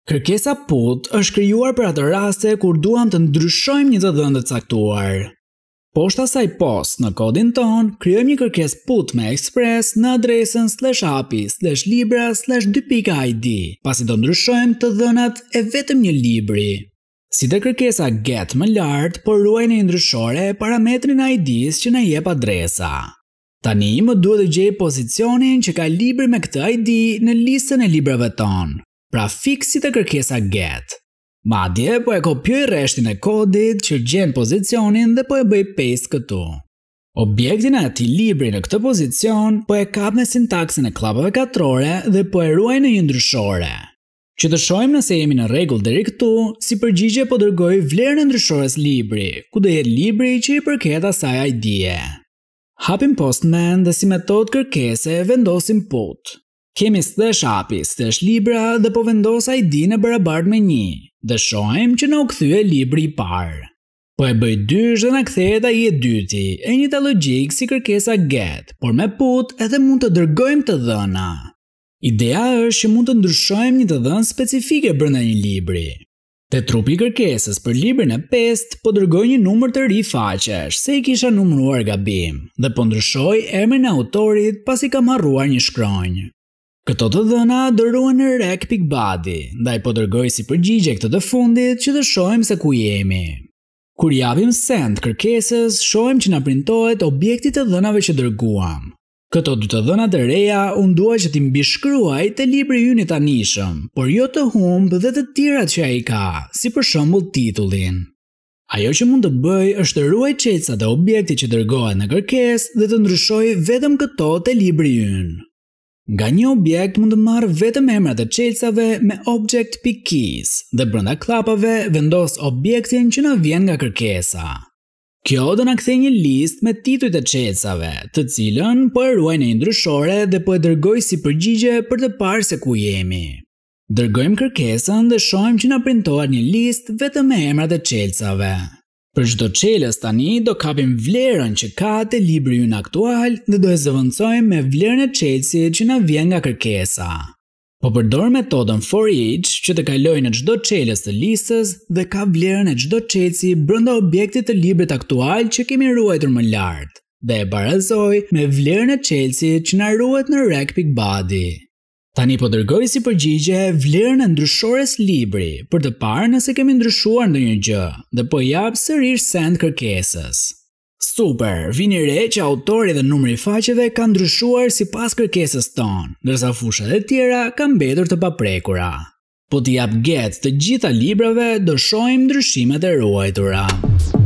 Kërkesa put është krijuar për atë raste kur duam të ndryshojmë një të dhënë të caktuar. Poshtë asaj post në kodin ton, krijojmë një kërkesë put me Express në adresën /api/libra/2.id, pasi do ndryshojmë të dhënat e vetëm një libri. Si te kërkesa get më lart, por ruaj në ndryshore parametrin ID-s që na jep adresa. Tani më duhet të gjej pozicionin që ka libri me këtë ID në listën e librave ton. Pra fiks si te kërkesa get. Madje po e kopjoj rreshtin e kodit që gjen pozicionin dhe po e bëj paste këtu. Objektin e atij libri në këtë pozicion po e kap me sintaksin e klapave katrore dhe po e ruaj në një ndryshore. Që të shohim nëse jemi në rregull deri këtu, si përgjigje po dërgoj vlerën e ndryshores libri, ku do jetë libri që i përket asaj ID-je. Hapim Postman dhe si metodë kërkese vendosim put. Kemi /api/libra dhe po vendos ID-n e barabartë me 1 dhe shohim që na u kthye libri i parë. Po e bëj dysh dhe na kthehet ai i dyti, e njëjta logjikë si kërkesa get, por me put edhe mund të dërgojmë të dhëna. Ideja është që mund të ndryshojmë një të dhënë specifike brenda një libri. Te trupi i kërkesës për librin e 5 po dërgoj një numër të ri faqesh, se i kisha numëruar gabim, dhe po ndryshoj emrin e autorit pasi kam harruar një shkronjë. Këto të dhëna do ruhen në rec.body, ndaj po dërgoj si përgjigje këtë të fundit që të shohim se ku jemi. Kur japim send kërkesës, shohim që na printohet objekti të dhënave që dërguam. Këto dy të dhëna të reja unë dua që t'i mbishkruaj te libri ynë i tanishëm, por jo të humb dhe të tjerat që ai ka, si për shembull titullin. Ajo që mund të bëj është të ruaj çelësat e objektit që dërgohet në kërkesë dhe të ndryshoj vetëm këto te libri ynë. Nga një objekt mund të marr vetëm emrat e çelësave me object.keys dhe brenda klapave vendos objektin që na vjen nga kërkesa. Kjo do na kthej një listë me titujt e çelësave, të cilën po e ruaj në një ndryshore dhe po e dërgoj si përgjigje për të parë se ku jemi. Dërgojmë kërkesën dhe shohim që na printohet një listë vetëm me emrat e çelësave. Për çdo çelës tani do kapim vlerën që ka te libri ynë aktual dhe do e zëvendësojmë me vlerën e çelësit që na vjen nga kërkesa. Po përdor metodën for each që të kaloj në çdo çelës të listës dhe ka vlerën e çdo çelësi brenda objektit të librit aktual që kemi ruajtur më lart dhe e barazoj me vlerën e çelësit që na ruhet në rec.body. Tani po dërgoj si përgjigje vlerën e ndryshores libri për të parë nëse kemi ndryshuar ndonjë gjë dhe po jap sërish send kërkesës. Super, vini re që autori dhe numri i faqeve ka ndryshuar sipas kërkesës tonë, ndërsa fushat e tjera kanë mbetur të paprekura. Po t'i jap get të gjitha librave, do shohim ndryshimet e ruajtura.